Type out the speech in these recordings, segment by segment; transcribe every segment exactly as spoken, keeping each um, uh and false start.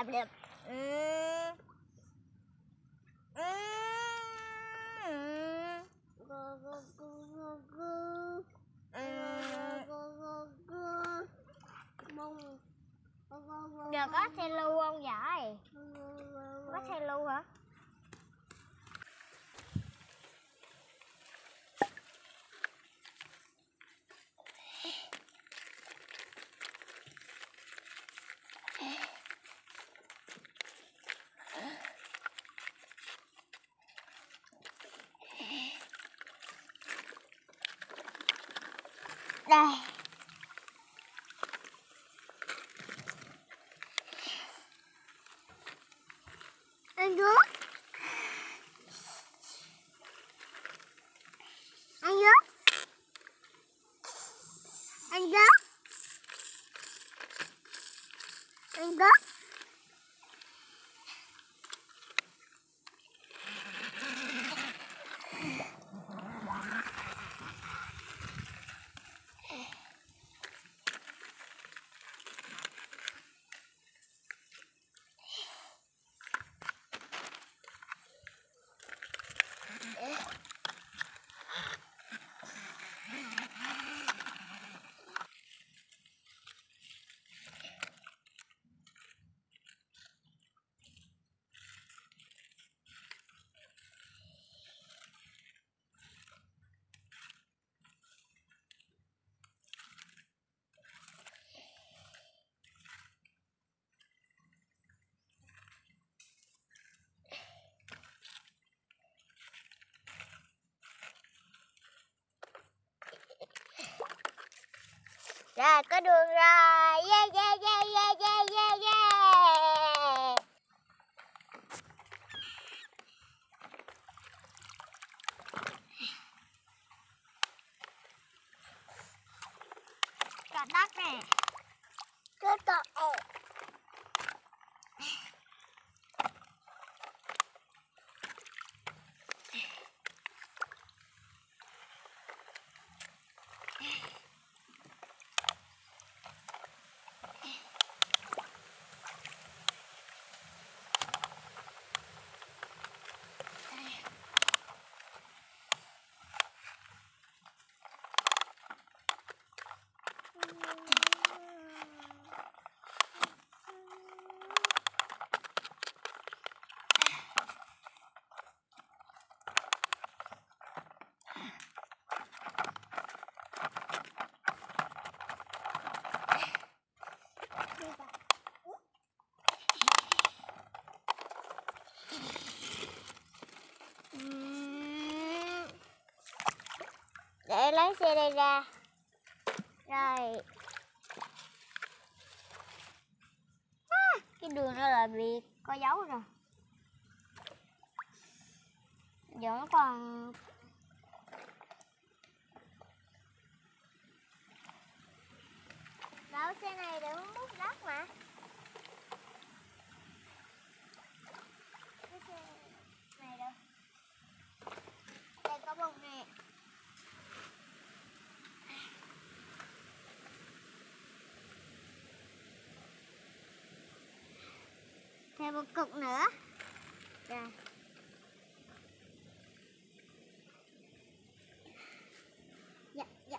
đạp đạp. Giờ có xe lưu không vậy? Có xe lưu hả? Đây. Anh Dũng. Anh Dũng. Anh Dũng. Anh Dũng. Rồi có đường rồi. Yeah yeah yeah yeah yeah yeah yeah. Cả đất nè. Cái cọ. Để lấy xe đây ra. Rồi. À, cái đường đó là bị có dấu rồi. Giờ nó còn đâu, xe này để múc đất mà. Cái xe này đâu? Đây có bông nè. Thêm một cục nữa. Rồi. Dạ, dạ.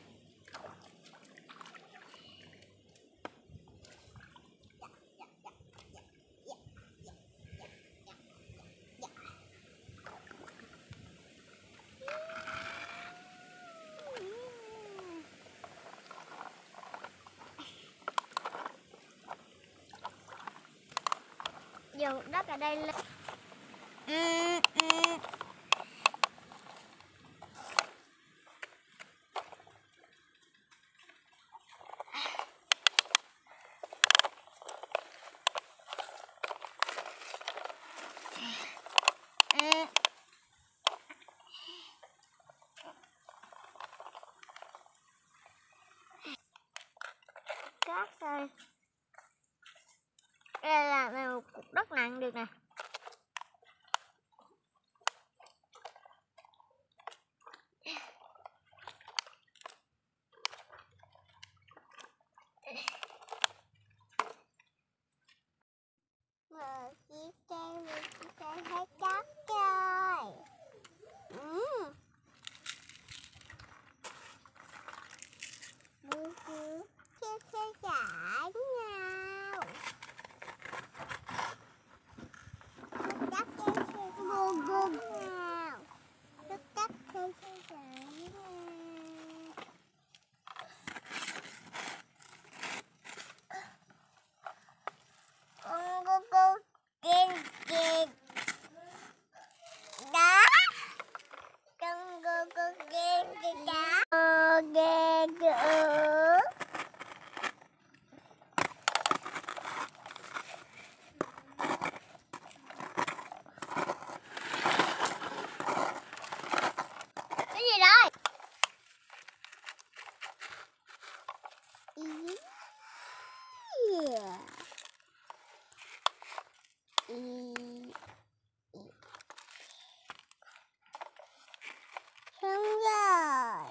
Dùng đất ở đây lên. Ừ, ừ. Ừ. Cát rồi. Đây là một cục đất nặng được nè. Cắt cái gồm gồm nào. Cắt cắt cái sợi con cô cô kiên kiên đá. Con cô cô kiên kiên đá. Ghê gỡ. Cái gì đây? Yeah. Xong rồi.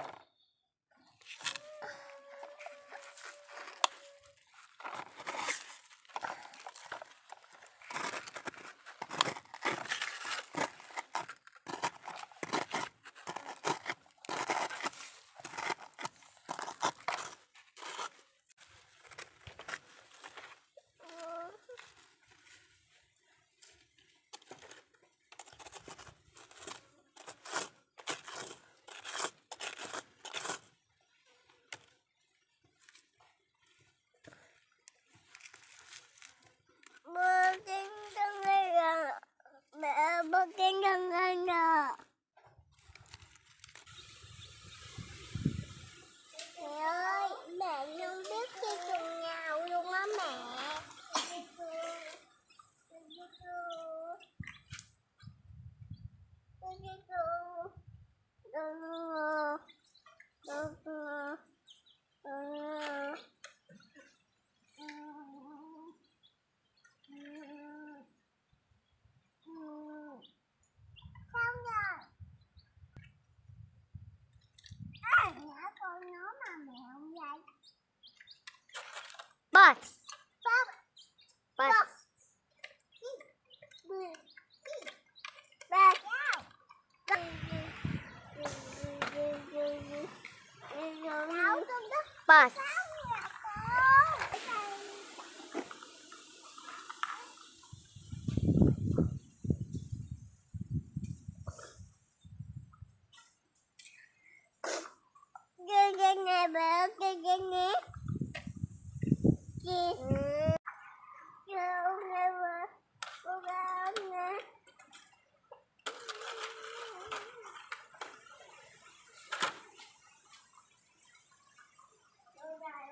Bơ kinh gần đây là mẹ bơ kinh gần đây nè. Mẹ ơi, mẹ không biết chơi chuồng nào luôn á mẹ. Xong rồi. À, nhả con nó mà mẹ không dạy. Bus. Bus. Bus. Bus. Ghê ghê nè bà, ghê ghê nè. Ghê. Ghê ông nè bà, cô bà ông nè. Cô bà